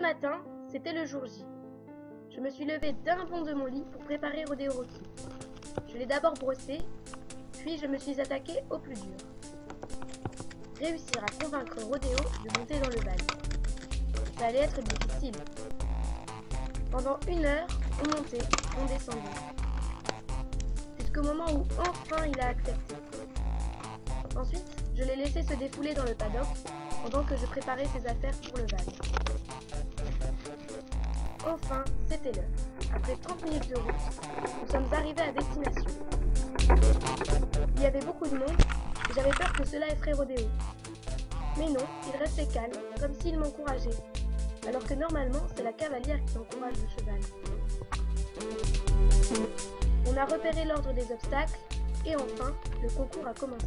matin, c'était le jour J. Je me suis levée d'un bond de mon lit pour préparer Rodéo Rocky. Je l'ai d'abord brossé, puis je me suis attaquée au plus dur. Réussir à convaincre Rodéo de monter dans le van. Ça allait être difficile. Pendant 1 heure, on montait, on descendait. Jusqu'au moment où enfin il a accepté. Ensuite, je l'ai laissé se défouler dans le paddock pendant que je préparais ses affaires pour le van. Enfin, c'était l'heure. Après 30 minutes de route, nous sommes arrivés à destination. Il y avait beaucoup de monde et j'avais peur que cela effraie Rodéo. Mais non, il restait calme, comme s'il m'encourageait, alors que normalement c'est la cavalière qui encourage le cheval. On a repéré l'ordre des obstacles et enfin, le concours a commencé.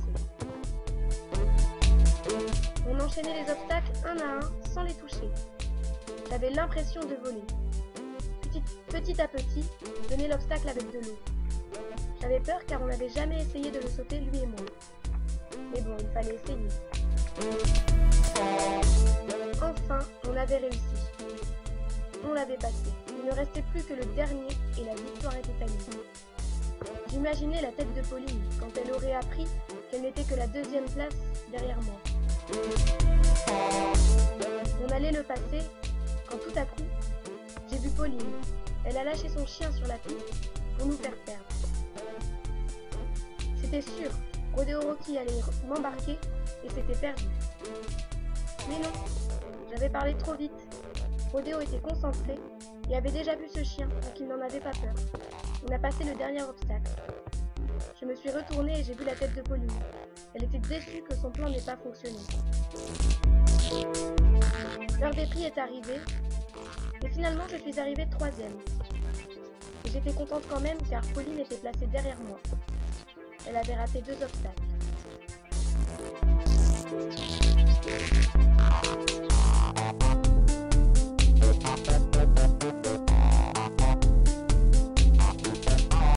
On enchaînait les obstacles un à un sans les toucher. J'avais l'impression de voler. Petit à petit, je donnais l'obstacle avec de l'eau. J'avais peur car on n'avait jamais essayé de le sauter lui et moi. Mais bon, il fallait essayer. Enfin, on avait réussi. On l'avait passé. Il ne restait plus que le dernier et la victoire était à nous. J'imaginais la tête de Pauline quand elle aurait appris qu'elle n'était que la 2e place derrière moi. On allait le passer quand tout à coup, j'ai vu Pauline. Elle a lâché son chien sur la piste pour nous faire perdre. C'était sûr, Rodéo Rocky allait m'embarquer et c'était perdu. Mais non, j'avais parlé trop vite. Rodéo était concentré et avait déjà vu ce chien, donc il n'en avait pas peur. On a passé le dernier obstacle. Je me suis retournée et j'ai vu la tête de Pauline. Elle était déçue que son plan n'ait pas fonctionné. L'heure des prix est arrivée et finalement je suis arrivée 3e. Et j'étais contente quand même car Pauline était placée derrière moi. Elle avait raté 2 obstacles.